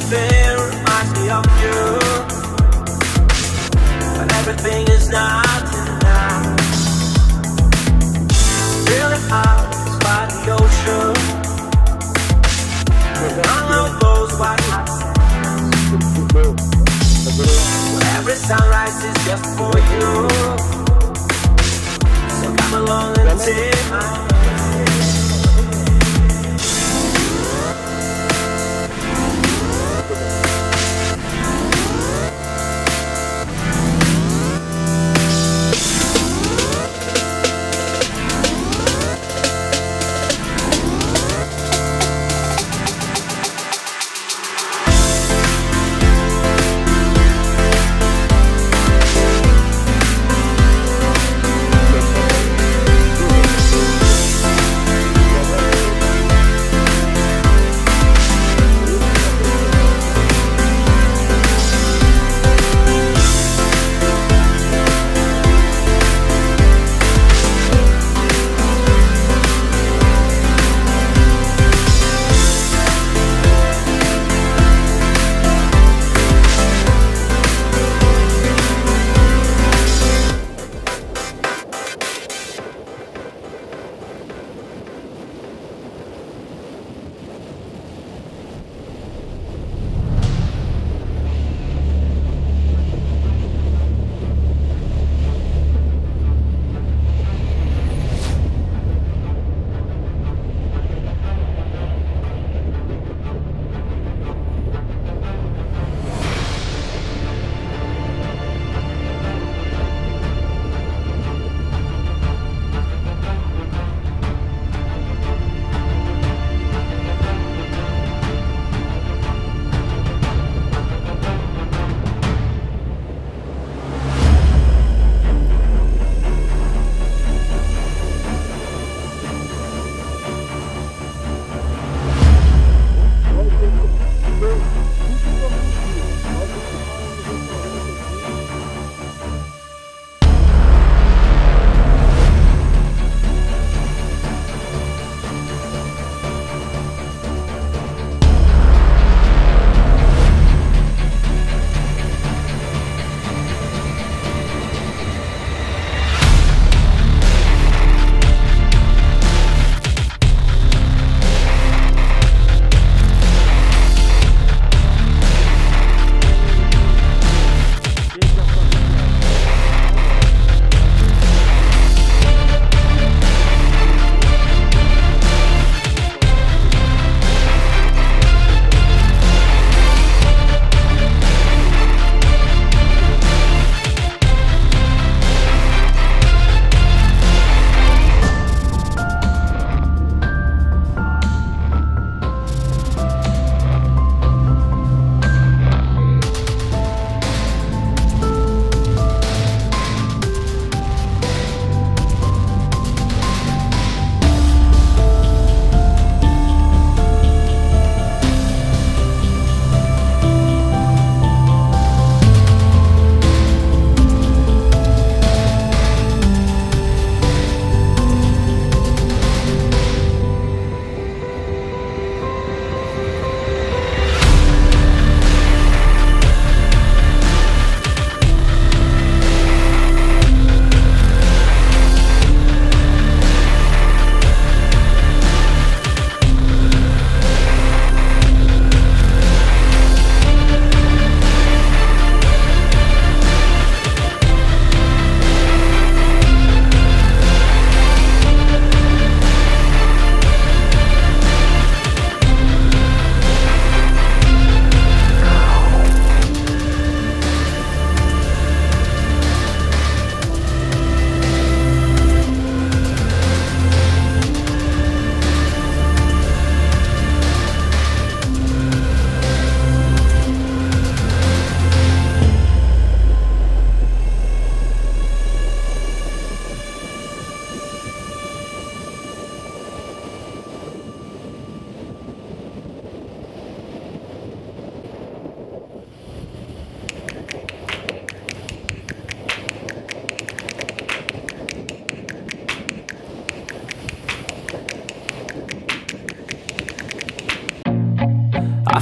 Everything reminds me of you, but everything is not enough. Feeling out by the ocean, none of those white lights. Every sunrise is just for you, so come along and take my hand.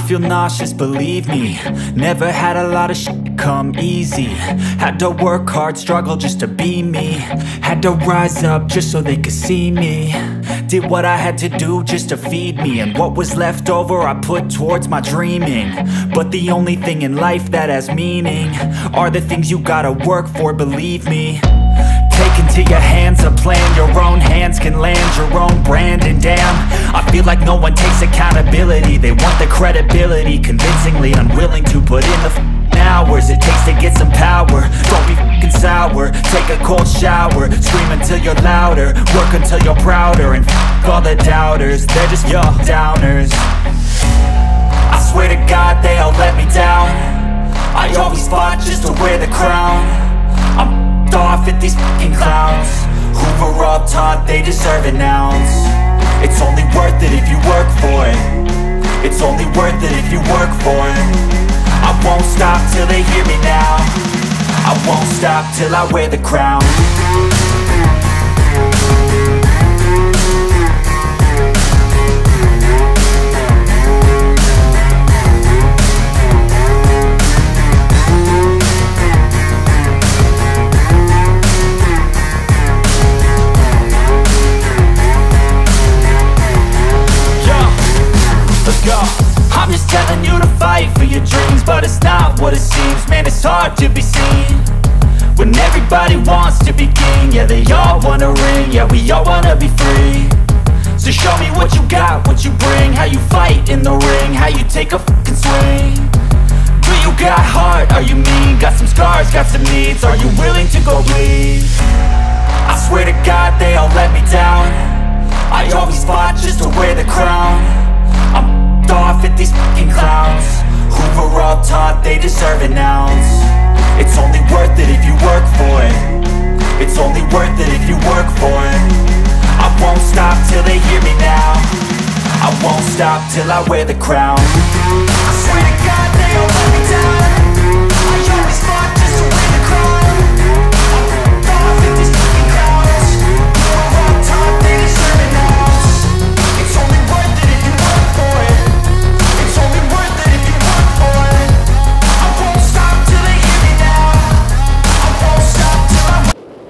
feel nauseous, believe me. Never had a lot of shit come easy. Had to work hard, struggle just to be me. Had to rise up just so they could see me. Did what I had to do just to feed me, and what was left over I put towards my dreaming. But the only thing in life that has meaning are the things you gotta work for, believe me. Take into your hands a plan, your own hands can land your own brand. And damn, I feel like no one takes accountability. They want the credibility, convincingly unwilling to put in the hours it takes to get some power. Don't be f***ing sour, take a cold shower. Scream until you're louder, work until you're prouder. And f*** all the doubters, they're just your downers. I swear to God they all let me down. I always fought just to wear the crown. I'm off at these fucking clowns who were all taught they deserve an ounce. It's only worth it if you work for it. It's only worth it if you work for it. I won't stop till they hear me now. I won't stop till I wear the crown. I'm just telling you to fight for your dreams, but it's not what it seems. Man, it's hard to be seen when everybody wants to be king. Yeah, they all wanna ring, yeah, we all wanna be free. So show me what you got, what you bring, how you fight in the ring, how you take a fucking swing. Do you got heart, are you mean? Got some scars, got some needs, are you willing to go bleed? I swear to God they all let me down. I always fought just to wear the crown. I'm off at these fucking clowns who were all taught they deserve an ounce. It's only worth it if you work for it. It's only worth it if you work for it. I won't stop till they hear me now. I won't stop till I wear the crown. I swear to God they all let me down. I always fought just to wear the crown. I'm off at these fucking clowns who were all taught they deserve an ounce. It's only worth it if you work for it. It's only worth it if you work for it. I won't stop till they hear me now. I won't stop till I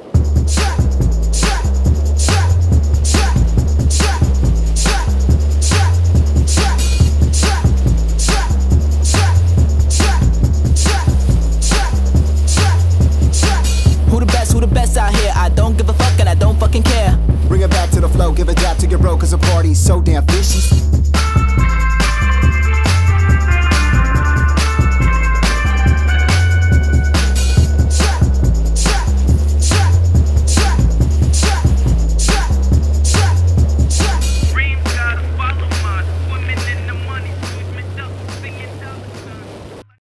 Who the best out here? I don't give a fuck and I don't fucking care. Bring it back to the flow, give a dap to your bro, cause the party's so damn fishy.